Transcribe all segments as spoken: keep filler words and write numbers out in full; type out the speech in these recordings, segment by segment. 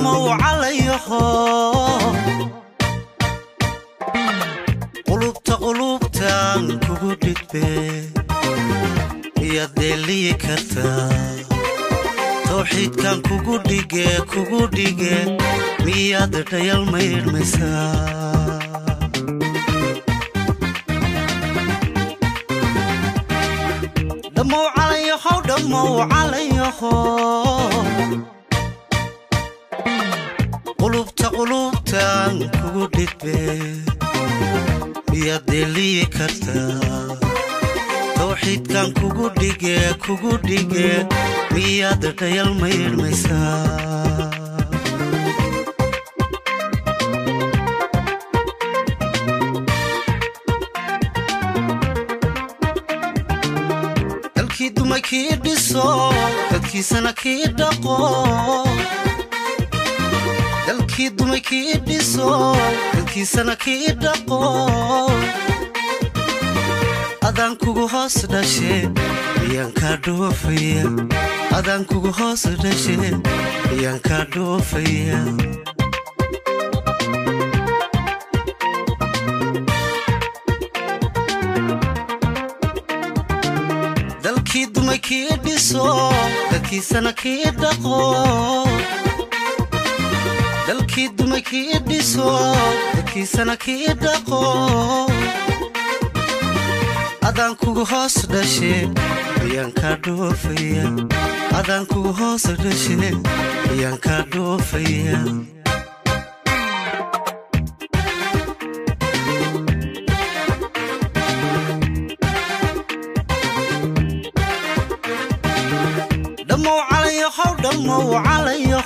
دمو عليه قلوبتا قلوبتا كوكودت بي يدي لي كرتا توحيد كان كوكوديجي كوكوديجي مياد ديال مير مسا دمو عليه دمو عليه قلوبتا قلوبتا كوكودت بي يدي لي كرتا توحيد كان كوكوديجي كوكوديجي مياد ديال مير مسا دلكي دوما كي ديسو دلكي سنة كي دقو دلكي دوما كي ديسو دلكي سنة كي دقو أدان كوكو هاس داشي يان كادو فيا أدان كوكو هاس داشي يان كادو فيا دلكي دوما كي ديسو دلكي سنة كي دقو دلكي دوما كي ديسو دلكي سنة كي دقو أدان كوكو هاس داشي يان كادو فيا أدان كوكو هاس داشي يان كادو فيا دمو عليه دمو عليه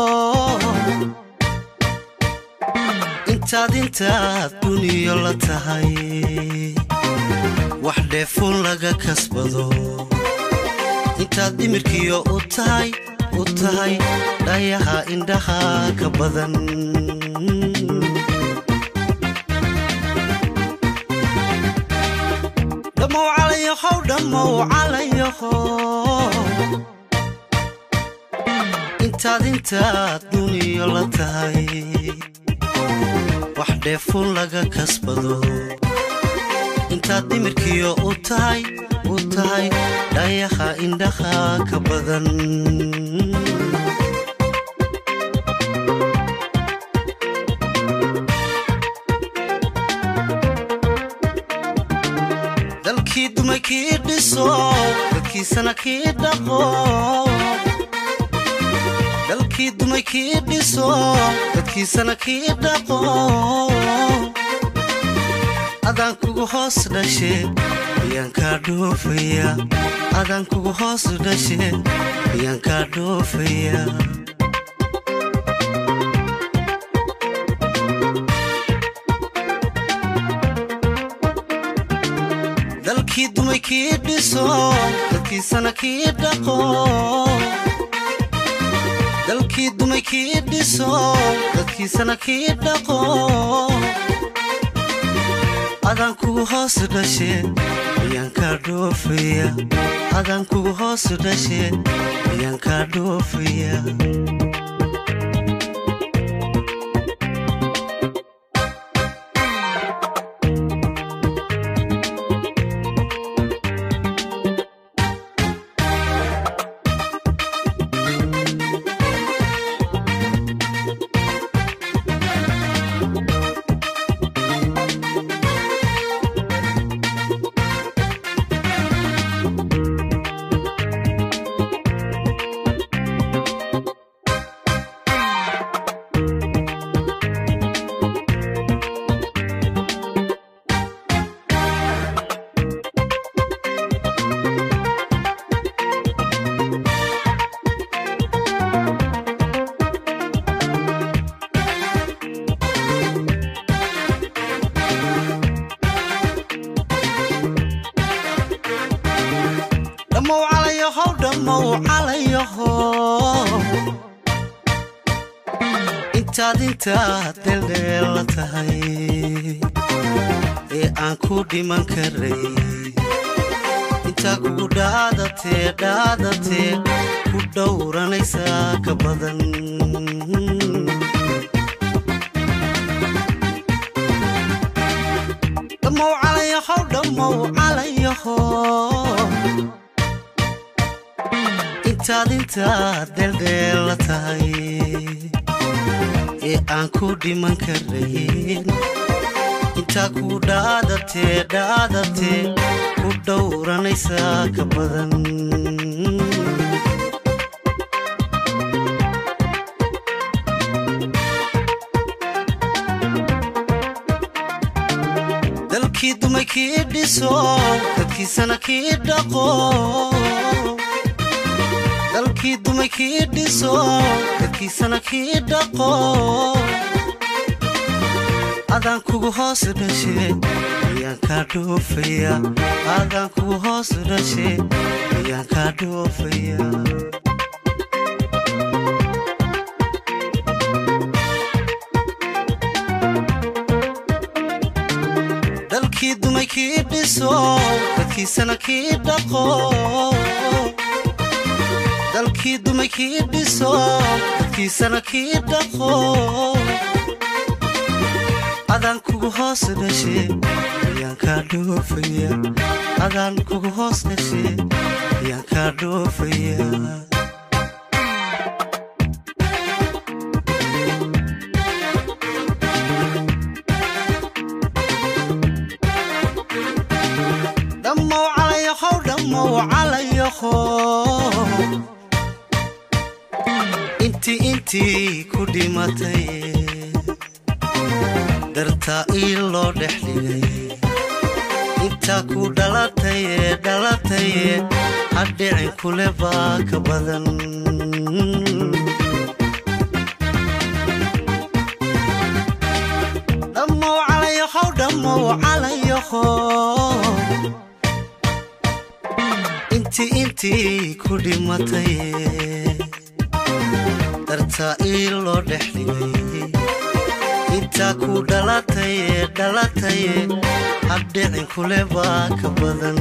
انتاد انتاد دنيا لتهي وحده فون لغا كسبدو انتاد دمركيو اوتاي اوتاي دايها اندها كبدن دمو عليه دمو عليه انتاد انتاد دنيا لتهي وحده فون لغا كسبدو انتاد دمركيو اوتاي اوتاي دايها اندها كبدن دلكي دوما كي ديسو دلكي سنة كي دقو دلكي دوما كي ديسو دلكي سنة كي دقو أدان كوكو هاس داشي يان كادو فيا أدان كوكو هاس داشي يان كادو فيا دلكي دوما كي ديسو دلكي سنة كي دقو دلكي دوما كي ديسو دلكي سنة كي دقو أدان كوكو هاس داشي يان كادو فيا أدان كوكو هاس داشي يان كادو فيا دمو عليه دمو عليه انتاد انتاد دلدل تهي اي انكو ديمان كري انتا كو دادتي دادتي كو dhowranaysaa ka badan dhammow calayahow dhammow calayaho intaad intaad deeldheela tahay ee aan ku dhiman karayn intaa ku dhaadatee dhaadatee ku dhowranaysaa ka badan dalkii dumay kii dhiso dadkiisana kii dhaqo dalkii dumay kii dhiso dadkiisana kii dhaqo adaan kugu hoos dhashe ayaan kaa dhoofaya adaan kugu hoos dhashe ayaan kaa dhoofaya dalkii dumay kii dhiso dadkiisana kii dhaqo dalkii dumay kii dhiso dadkiisana kii dhaqo adaan kugu hoos dhashe ayaan kaa dhoofaya adaan kugu hoos dhashe ayaan kaa dhoofaya dhammow calayahow dhammow calayaho intii intii ku dhimatay dartaa ii loo dhex dhigay intaa ku dhalataye dhalataye hadhicin kule baa ka badan dhammow calayahow dhammow calayaho intii intii ku dhimatay dartaa ii loo dhex dhigay intaa ku dhalataye dhalataye hadhicin kule baa ka badan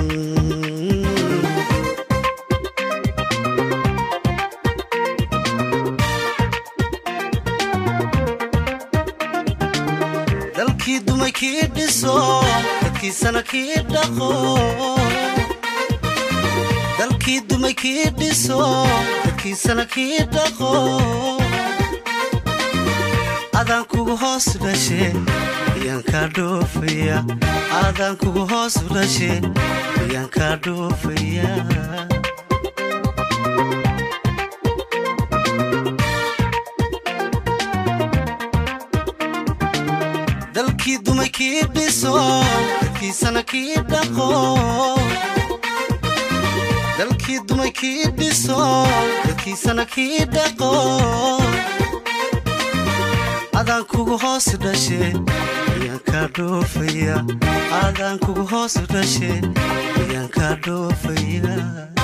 dalkii dumay kii dhiso dadkiisana kii dhaqo dalkii dumay kii dhiso dadkiisana kii dhaqo adaan kugu hoos dhashe ayaan kaa dhoofaya adaan kugu hoos dhashe ayaan kaa dhoofaya dalkii dumay kii dhiso dadkiisana kii dhaqo dalkii dumay kii dhiso dadkiisana kii dhaqo adaan kugu hoos dhashe ayaan kaa dhoofaya adaan kugu hoos dhashe ayaan kaa dhoofaya